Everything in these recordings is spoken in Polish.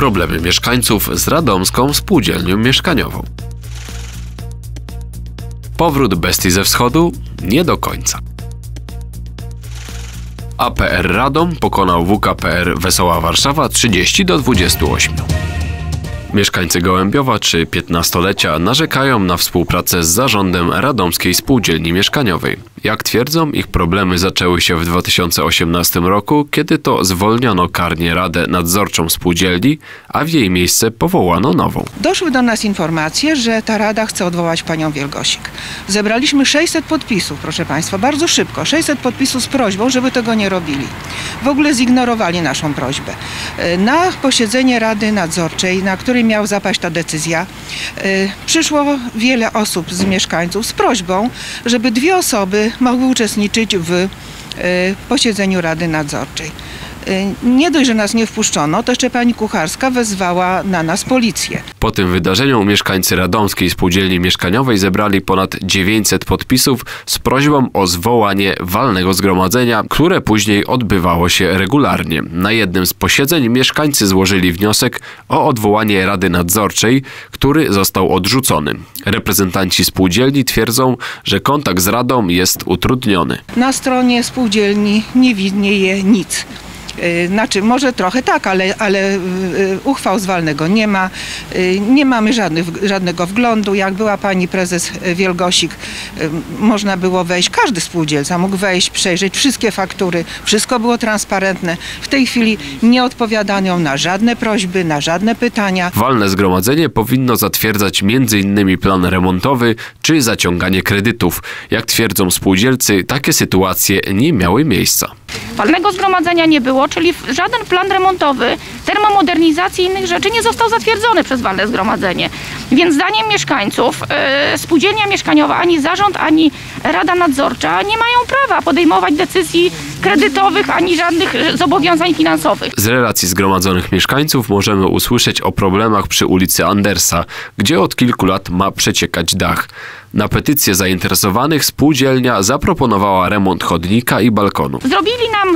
Problemy mieszkańców z radomską spółdzielnią mieszkaniową. Powrót bestii ze wschodu? Nie do końca. APR Radom pokonał WKPR Wesoła Warszawa 30-28. Mieszkańcy Gołębiowa czy 15-lecia narzekają na współpracę z zarządem Radomskiej Spółdzielni Mieszkaniowej. Jak twierdzą, ich problemy zaczęły się w 2018 roku, kiedy to zwolniono karnie Radę Nadzorczą Spółdzielni, a w jej miejsce powołano nową. Doszły do nas informacje, że ta Rada chce odwołać panią Wielgosik. Zebraliśmy 600 podpisów, proszę państwa, bardzo szybko. 600 podpisów z prośbą, żeby tego nie robili. W ogóle zignorowali naszą prośbę. Na posiedzenie Rady Nadzorczej, na której miała zapaść ta decyzja, przyszło wiele osób z mieszkańców z prośbą, żeby 2 osoby mogły uczestniczyć w posiedzeniu Rady Nadzorczej. Nie dość, że nas nie wpuszczono, to jeszcze pani Kucharska wezwała na nas policję. Po tym wydarzeniu mieszkańcy Radomskiej Spółdzielni Mieszkaniowej zebrali ponad 900 podpisów z prośbą o zwołanie walnego zgromadzenia, które później odbywało się regularnie. Na jednym z posiedzeń mieszkańcy złożyli wniosek o odwołanie Rady Nadzorczej, który został odrzucony. Reprezentanci spółdzielni twierdzą, że kontakt z Radą jest utrudniony. Na stronie spółdzielni nie widnieje nic. Znaczy, może trochę tak, ale uchwał z walnego nie ma. Nie mamy żadnego wglądu. Jak była pani prezes Wielgosik, można było wejść, każdy spółdzielca mógł wejść, przejrzeć wszystkie faktury. Wszystko było transparentne. W tej chwili nie odpowiadają na żadne prośby, na żadne pytania. Walne zgromadzenie powinno zatwierdzać m.in. plan remontowy czy zaciąganie kredytów. Jak twierdzą spółdzielcy, takie sytuacje nie miały miejsca. Walnego zgromadzenia nie było, czyli żaden plan remontowy, termomodernizacji i innych rzeczy nie został zatwierdzony przez walne zgromadzenie. Więc zdaniem mieszkańców spółdzielnia mieszkaniowa, ani zarząd, ani Rada Nadzorcza nie mają prawa podejmować decyzji kredytowych, ani żadnych zobowiązań finansowych. Z relacji zgromadzonych mieszkańców możemy usłyszeć o problemach przy ulicy Andersa, gdzie od kilku lat ma przeciekać dach. Na petycję zainteresowanych spółdzielnia zaproponowała remont chodnika i balkonu. Zrobili nam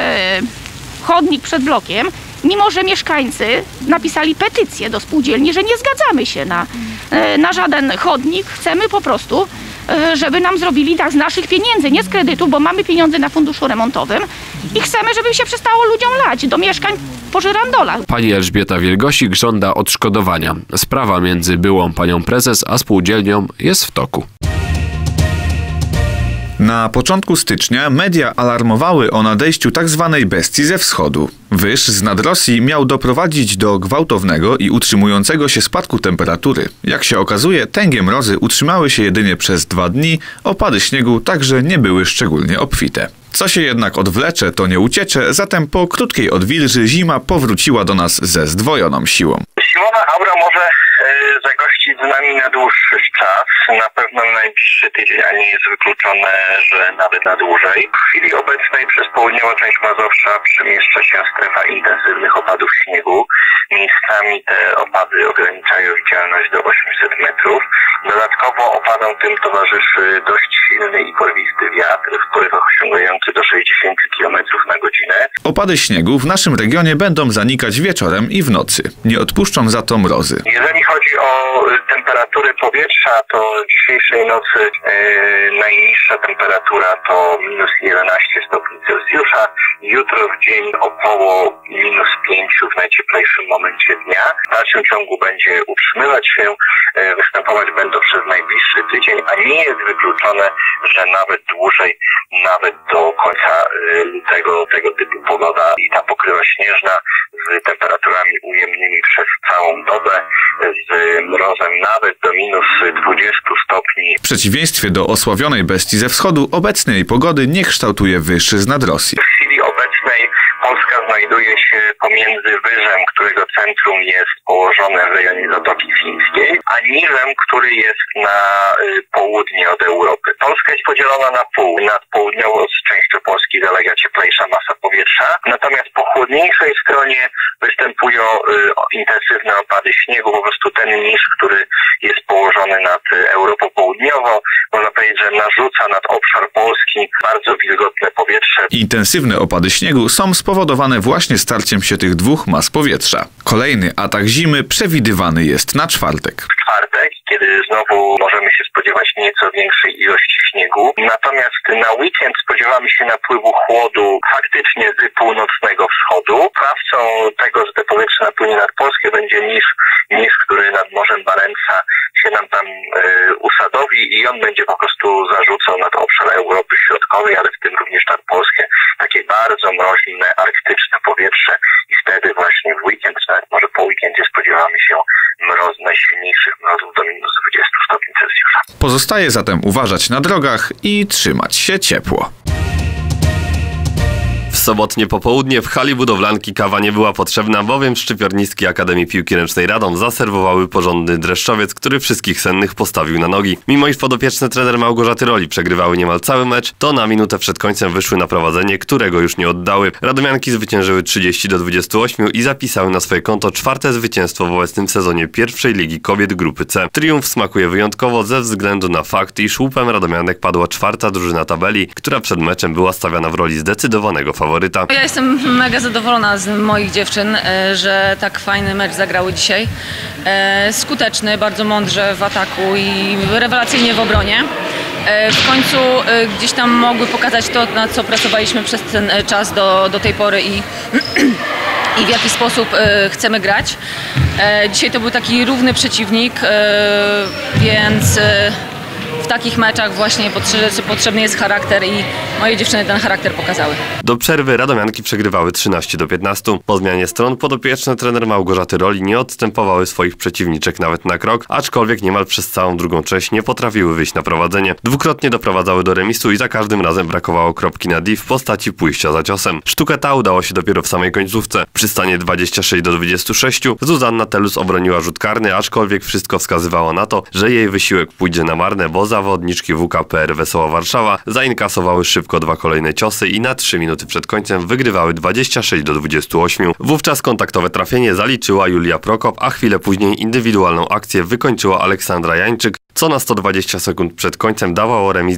chodnik przed blokiem, mimo że mieszkańcy napisali petycję do spółdzielni, że nie zgadzamy się na żaden chodnik. Chcemy po prostu, żeby nam zrobili dach z naszych pieniędzy, nie z kredytu, bo mamy pieniądze na funduszu remontowym i chcemy, żeby się przestało ludziom lać do mieszkań po żyrandolach. Pani Elżbieta Wielgosik żąda odszkodowania. Sprawa między byłą panią prezes a spółdzielnią jest w toku. Na początku stycznia media alarmowały o nadejściu tzw. bestii ze wschodu. Wyż z nad Rosji miał doprowadzić do gwałtownego i utrzymującego się spadku temperatury. Jak się okazuje, tęgie mrozy utrzymały się jedynie przez 2 dni, opady śniegu także nie były szczególnie obfite. Co się jednak odwlecze, to nie uciecze, zatem po krótkiej odwilży zima powróciła do nas ze zdwojoną siłą. Zimowa aura może zagościć z nami na dłuższy czas, na pewno najbliższy tydzień, a nie jest wykluczone, że nawet na dłużej. W chwili obecnej przez południową część Mazowsza przemieszcza się strefa intensywnych opadów śniegu. Miejscami te opady ograniczają widzialność do 800 metrów. Dodatkowo opadom tym towarzyszy dość silny i porwisty wiatr, w porywach osiągający do 60 km na godzinę. Opady śniegu w naszym regionie będą zanikać wieczorem i w nocy. Nie odpuszczą za to mrozy. Jeżeli chodzi o temperaturę powietrza, to dzisiejszej nocy najniższa temperatura to minus 11 stopni Celsjusza. Jutro w dzień około minus 5 w najcieplejszym momencie dnia. W dalszym ciągu będzie utrzymywać się, występować będą przez najbliższy tydzień, a nie jest wykluczone, że nawet dłużej, nawet do końca lutego tego typu pogoda i ta pokrywa śnieżna z temperaturami ujemnymi przez całą dobę, z mrozem nawet do minus 20 stopni. W przeciwieństwie do osławionej bestii ze wschodu, obecnej pogody nie kształtuje wyż z nad Rosji. W chwili obecnej Polska znajduje się pomiędzy wyżem, którego centrum jest położone w rejonie Zatoki Fińskiej, a niżem, który jest na południe od Europy. Polska jest podzielona na pół. Nad południową częścią Polski zalega cieplejsza masa powietrza, natomiast po chłodniejszej stronie występują intensywne opady śniegu, po prostu ten niż, który jest położony nad Europą Południową, można powiedzieć, że narzuca nad obszar Polski bardzo wilgotne powietrze. powietrze. Intensywne opady śniegu są spowodowane właśnie starciem się tych dwóch mas powietrza. Kolejny atak zimy przewidywany jest na czwartek. W czwartek, kiedy znowu możemy się spodziewać nieco większej ilości śniegu. Natomiast na weekend spodziewamy się napływu chłodu faktycznie z północnego wschodu. Sprawcą tego, że te powietrze napłynie nad Polskę, będzie niż który nad Morzem Barentsa się nam tam usadowi i on będzie po prostu zarzucał nad obszar Europy Środkowej, ale w tym również nad Polskę, takie bardzo mroźne, arktyczne powietrze i wtedy właśnie w weekend, czy nawet może po weekendzie spodziewamy się najsilniejszych mrozów do minus 20 stopni Celsjusza. Pozostaje zatem uważać na drogach i trzymać się ciepło. W sobotnie popołudnie w hali budowlanki kawa nie była potrzebna, bowiem szczypiornistki Akademii Piłki Ręcznej Radom zaserwowały porządny dreszczowiec, który wszystkich sennych postawił na nogi. Mimo iż podopieczne trener Małgorzaty Roli przegrywały niemal cały mecz, to na minutę przed końcem wyszły na prowadzenie, którego już nie oddały. Radomianki zwyciężyły 30-28 i zapisały na swoje konto czwarte zwycięstwo w obecnym sezonie pierwszej ligi kobiet grupy C. Triumf smakuje wyjątkowo ze względu na fakt, iż łupem Radomianek padła czwarta drużyna tabeli, która przed meczem była stawiana w roli zdecydowanego faworyta. Ja jestem mega zadowolona z moich dziewczyn, że tak fajny mecz zagrały dzisiaj. Skuteczny, bardzo mądrze w ataku i rewelacyjnie w obronie. W końcu gdzieś tam mogły pokazać to, na co pracowaliśmy przez ten czas do tej pory i w jaki sposób chcemy grać. Dzisiaj to był taki równy przeciwnik, więc w takich meczach właśnie potrzebny jest charakter i moje dziewczyny ten charakter pokazały. Do przerwy Radomianki przegrywały 13-15. Po zmianie stron podopieczne trener Małgorzaty Roli nie odstępowały swoich przeciwniczek nawet na krok, aczkolwiek niemal przez całą drugą część nie potrafiły wyjść na prowadzenie. Dwukrotnie doprowadzały do remisu i za każdym razem brakowało kropki na D w postaci pójścia za ciosem. Sztukę ta udało się dopiero w samej końcówce. Przy stanie 26-26 Zuzanna Telus obroniła rzut karny, aczkolwiek wszystko wskazywało na to, że jej wysiłek pójdzie na marne, bo zawodniczki WKPR Wesoła Warszawa zainkasowały szybko dwa kolejne ciosy i na 3 minuty przed końcem wygrywały 26-28. Wówczas kontaktowe trafienie zaliczyła Julia Prokop, a chwilę później indywidualną akcję wykończyła Aleksandra Jańczyk, co na 120 sekund przed końcem dawało remis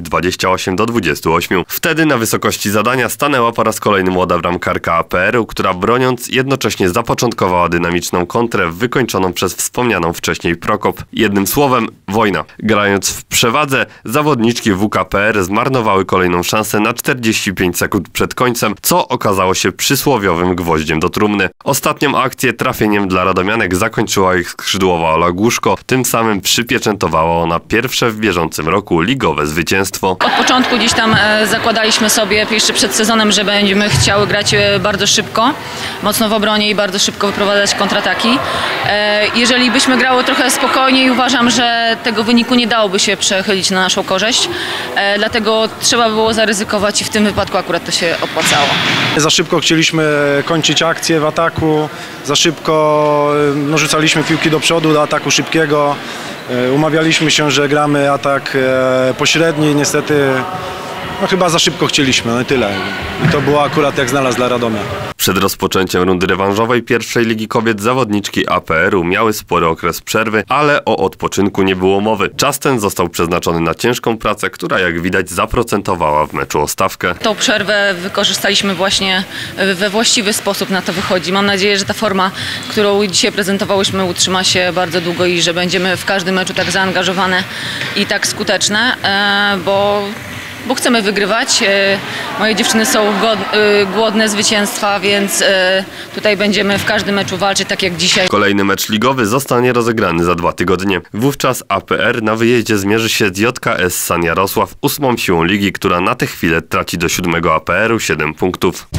28-28. Wtedy na wysokości zadania stanęła po raz kolejny młoda bramkarka APR-u, która broniąc jednocześnie zapoczątkowała dynamiczną kontrę wykończoną przez wspomnianą wcześniej Prokop. Jednym słowem, wojna. Grając w przewadze, zawodniczki WKPR zmarnowały kolejną szansę na 45 sekund przed końcem, co okazało się przysłowiowym gwoździem do trumny. Ostatnią akcję trafieniem dla radomianek zakończyła ich skrzydłowa Ola Głuszko, tym samym przypieczętowała na pierwsze w bieżącym roku ligowe zwycięstwo. Od początku gdzieś tam zakładaliśmy sobie jeszcze przed sezonem, że będziemy chciały grać bardzo szybko, mocno w obronie i bardzo szybko wyprowadzać kontrataki. Jeżeli byśmy grały trochę spokojniej, uważam, że tego wyniku nie dałoby się przechylić na naszą korzyść. Dlatego trzeba było zaryzykować i w tym wypadku akurat to się opłacało. Za szybko chcieliśmy kończyć akcję w ataku, za szybko rzucaliśmy piłki do przodu, do ataku szybkiego. Umawialiśmy się, że gramy atak pośredni, niestety chyba za szybko chcieliśmy, no i tyle. I to było akurat jak znalazł dla Radomia. Przed rozpoczęciem rundy rewanżowej pierwszej Ligi Kobiet zawodniczki APR-u miały spory okres przerwy, ale o odpoczynku nie było mowy. Czas ten został przeznaczony na ciężką pracę, która jak widać zaprocentowała w meczu o stawkę. Tą przerwę wykorzystaliśmy właśnie we właściwy sposób, na to wychodzi. Mam nadzieję, że ta forma, którą dzisiaj prezentowałyśmy, utrzyma się bardzo długo i że będziemy w każdym meczu tak zaangażowane i tak skuteczne, bo chcemy wygrywać. Moje dziewczyny są głodne zwycięstwa, więc tutaj będziemy w każdym meczu walczyć tak jak dzisiaj. Kolejny mecz ligowy zostanie rozegrany za 2 tygodnie. Wówczas APR na wyjeździe zmierzy się z JKS San Jarosław, 8. siłą ligi, która na tę chwilę traci do 7. APR-u 7 punktów.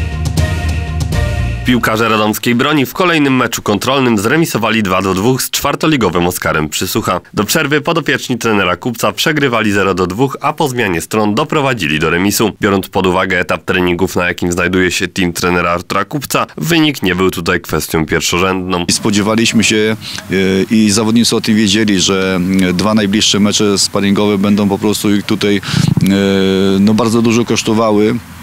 Piłkarze radomskiej broni w kolejnym meczu kontrolnym zremisowali 2-2 z czwartoligowym Oskarem Przysłucha. Do przerwy podopieczni trenera Kupca przegrywali 0-2, a po zmianie stron doprowadzili do remisu. Biorąc pod uwagę etap treningów, na jakim znajduje się team trenera Artura Kupca, wynik nie był tutaj kwestią pierwszorzędną. Spodziewaliśmy się i zawodnicy o tym wiedzieli, że 2 najbliższe mecze sparingowe będą po prostu ich tutaj bardzo dużo kosztowały.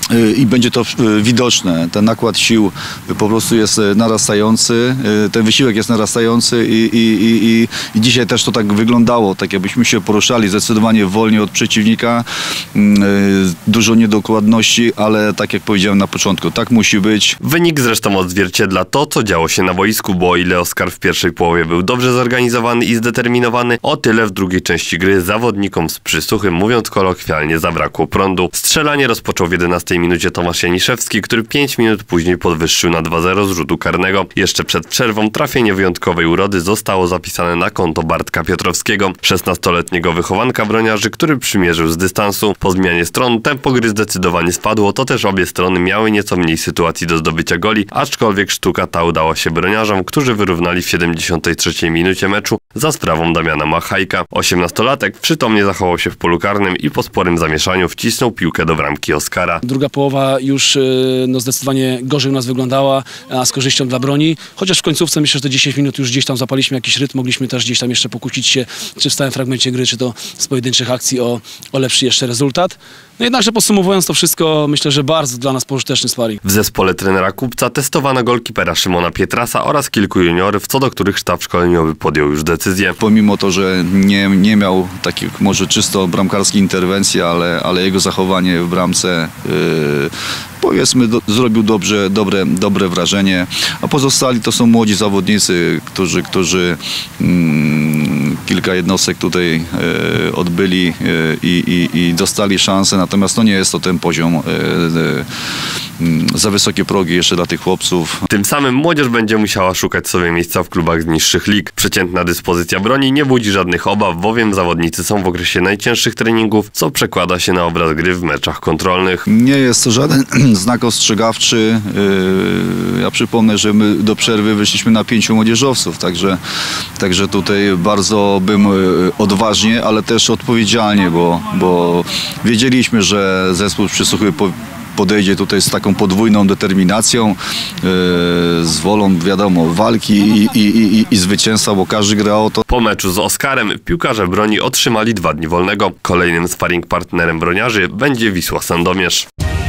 i będzie to widoczne. Ten nakład sił po prostu jest narastający, ten wysiłek jest narastający i dzisiaj też to tak wyglądało, tak jakbyśmy się poruszali zdecydowanie wolniej od przeciwnika, dużo niedokładności, ale tak jak powiedziałem na początku, tak musi być. Wynik zresztą odzwierciedla to, co działo się na boisku, bo o ile Oskar w pierwszej połowie był dobrze zorganizowany i zdeterminowany, o tyle w drugiej części gry zawodnikom z Przysuchy, mówiąc kolokwialnie, zabrakło prądu. Strzelanie rozpoczął w 11 minucie Tomasz Janiszewski, który 5 minut później podwyższył na 2-0 z rzutu karnego. Jeszcze przed przerwą trafienie wyjątkowej urody zostało zapisane na konto Bartka Piotrowskiego, 16-letniego wychowanka broniarzy, który przymierzył z dystansu. Po zmianie stron tempo gry zdecydowanie spadło, to też obie strony miały nieco mniej sytuacji do zdobycia goli, aczkolwiek sztuka ta udała się broniarzom, którzy wyrównali w 73 minucie meczu za sprawą Damiana Machajka. 18-latek przytomnie zachował się w polu karnym i po sporym zamieszaniu wcisnął piłkę do bramki Oskara. Druga połowa już zdecydowanie gorzej u nas wyglądała, a z korzyścią dla broni. Chociaż w końcówce myślę, że te 10 minut już gdzieś tam zapaliśmy jakiś rytm, mogliśmy też gdzieś tam jeszcze pokłócić się, czy w stałym fragmencie gry, czy to z pojedynczych akcji o lepszy jeszcze rezultat. No jednakże podsumowując to wszystko, myślę, że bardzo dla nas pożyteczny sparring. W zespole trenera Kupca testowano golkipera Szymona Pietrasa oraz kilku juniorów, co do których sztab szkoleniowy podjął już decyzję. Pomimo to, że nie miał takich może czysto bramkarskich interwencji, ale jego zachowanie w bramce powiedzmy zrobił dobre wrażenie, a pozostali to są młodzi zawodnicy, którzy kilka jednostek tutaj odbyli i dostali szansę, natomiast to nie jest to ten poziom, za wysokie progi jeszcze dla tych chłopców. Tym samym młodzież będzie musiała szukać sobie miejsca w klubach z niższych lig. Przeciętna dyspozycja broni nie budzi żadnych obaw, bowiem zawodnicy są w okresie najcięższych treningów, co przekłada się na obraz gry w meczach kontrolnych. Nie jest to żaden znak ostrzegawczy. Ja przypomnę, że my do przerwy wyszliśmy na 5 młodzieżowców, także tutaj bardzo bym odważnie, ale też odpowiedzialnie, bo wiedzieliśmy, że zespół Przysuchy podejdzie tutaj z taką podwójną determinacją, z wolą, wiadomo, walki i zwycięstwa, bo każdy gra o to. Po meczu z Oskarem piłkarze broni otrzymali 2 dni wolnego. Kolejnym sparring partnerem broniarzy będzie Wisła Sandomierz.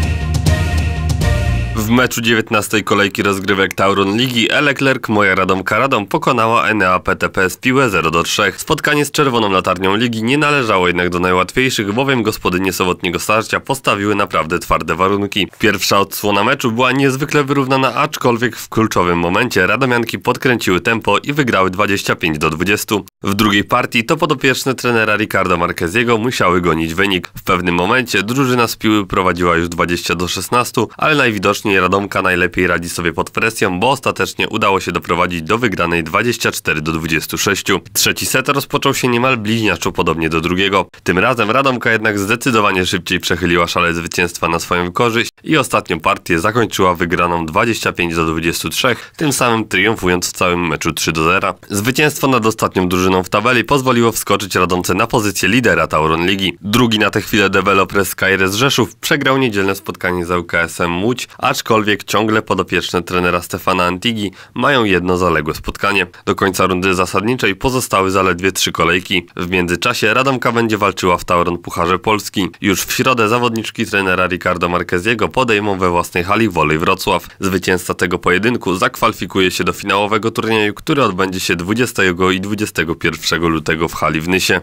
W meczu 19. kolejki rozgrywek Tauron Ligi Eleclerc Moja Radomka Radom pokonała Enea PTP z Piłę 0-3. Spotkanie z czerwoną latarnią ligi nie należało jednak do najłatwiejszych, bowiem gospodynie sobotniego starcia postawiły naprawdę twarde warunki. Pierwsza odsłona meczu była niezwykle wyrównana, aczkolwiek w kluczowym momencie radomianki podkręciły tempo i wygrały 25-20. W drugiej partii to podopieczne trenera Ricardo Marqueziego musiały gonić wynik. W pewnym momencie drużyna z Piły prowadziła już 20-16, ale najwidoczniej Radomka najlepiej radzi sobie pod presją, bo ostatecznie udało się doprowadzić do wygranej 24-26. Trzeci set rozpoczął się niemal bliźniaczo podobnie do drugiego. Tym razem Radomka jednak zdecydowanie szybciej przechyliła szale zwycięstwa na swoją korzyść i ostatnią partię zakończyła wygraną 25-23, tym samym triumfując w całym meczu 3-0. Zwycięstwo nad ostatnią drużyną w tabeli pozwoliło wskoczyć Radomce na pozycję lidera Tauron Ligi. Drugi na tę chwilę deweloper Skyres Rzeszów przegrał niedzielne spotkanie z ŁKS-em Łódź, aczkolwiek ciągle podopieczne trenera Stefana Antigi mają jedno zaległe spotkanie. Do końca rundy zasadniczej pozostały zaledwie 3 kolejki. W międzyczasie Radomka będzie walczyła w Tauron Pucharze Polski. Już w środę zawodniczki trenera Ricardo Marqueziego podejmą we własnej hali Wolej Wrocław. Zwycięzca tego pojedynku zakwalifikuje się do finałowego turnieju, który odbędzie się 20 i 21 lutego w hali w Nysie.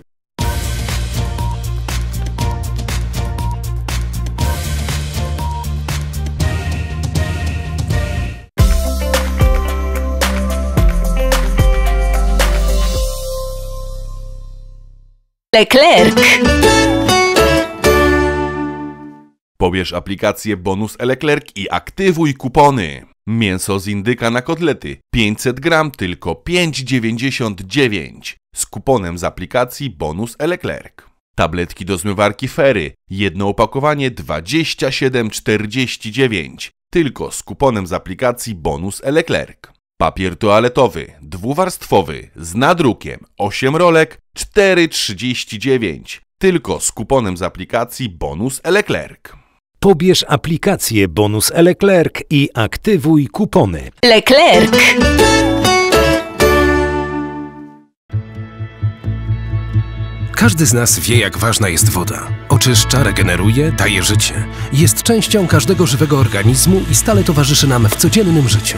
Leclerc. Pobierz aplikację Bonus Leclerc i aktywuj kupony. Mięso z indyka na kotlety 500 gram tylko 5,99 z kuponem z aplikacji Bonus Leclerc. Tabletki do zmywarki Fery, jedno opakowanie 27,49 tylko z kuponem z aplikacji Bonus Leclerc. Papier toaletowy dwuwarstwowy z nadrukiem 8 rolek 4,39 tylko z kuponem z aplikacji Bonus Leclerc. Pobierz aplikację Bonus Leclerc i aktywuj kupony. Leclerc. Każdy z nas wie, jak ważna jest woda. Oczyszcza, regeneruje, daje życie. Jest częścią każdego żywego organizmu i stale towarzyszy nam w codziennym życiu.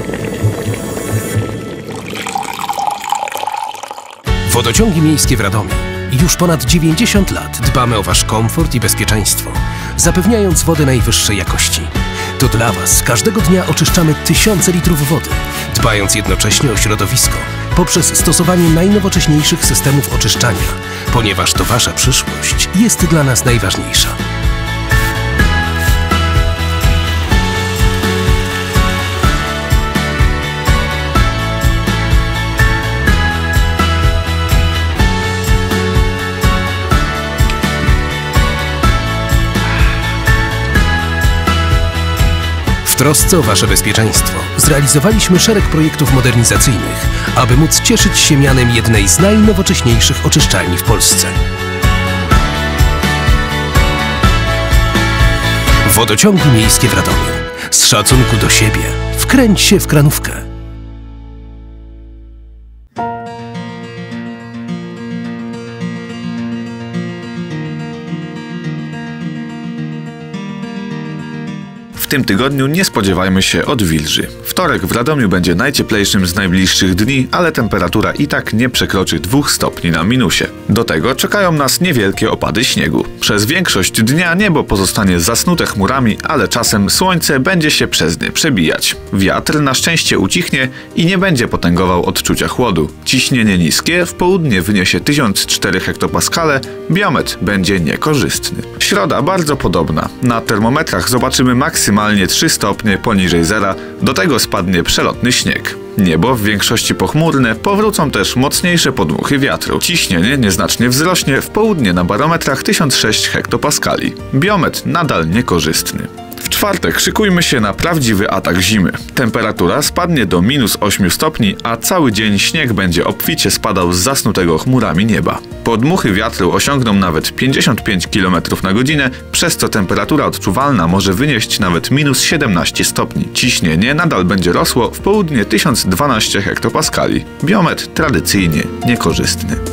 Wodociągi miejskie w Radomiu. Już ponad 90 lat dbamy o Wasz komfort i bezpieczeństwo, zapewniając wodę najwyższej jakości. To dla Was każdego dnia oczyszczamy tysiące litrów wody, dbając jednocześnie o środowisko poprzez stosowanie najnowocześniejszych systemów oczyszczania, ponieważ to Wasza przyszłość jest dla nas najważniejsza. W trosce o Wasze bezpieczeństwo zrealizowaliśmy szereg projektów modernizacyjnych, aby móc cieszyć się mianem jednej z najnowocześniejszych oczyszczalni w Polsce. Wodociągi miejskie w Radomiu. Z szacunku do siebie wkręć się w kranówkę. W tym tygodniu nie spodziewajmy się odwilży. Wtorek w Radomiu będzie najcieplejszym z najbliższych dni, ale temperatura i tak nie przekroczy 2 stopni na minusie. Do tego czekają nas niewielkie opady śniegu. Przez większość dnia niebo pozostanie zasnute chmurami, ale czasem słońce będzie się przez nie przebijać. Wiatr na szczęście ucichnie i nie będzie potęgował odczucia chłodu. Ciśnienie niskie w południe wyniesie 1004 hektopaskale, biometr będzie niekorzystny. Środa bardzo podobna. Na termometrach zobaczymy maksymalnie 3 stopnie poniżej zera, do tego spadnie przelotny śnieg. Niebo w większości pochmurne, powrócą też mocniejsze podmuchy wiatru. Ciśnienie nieznacznie wzrośnie, w południe na barometrach 1006 hektopaskali. Biometr nadal niekorzystny. W czwartek szykujmy się na prawdziwy atak zimy. Temperatura spadnie do -8 stopni, a cały dzień śnieg będzie obficie spadał z zasnutego chmurami nieba. Podmuchy wiatru osiągną nawet 55 km na godzinę, przez co temperatura odczuwalna może wynieść nawet -17 stopni. Ciśnienie nadal będzie rosło, w południe 1012 hektopaskali. Biometr tradycyjnie niekorzystny.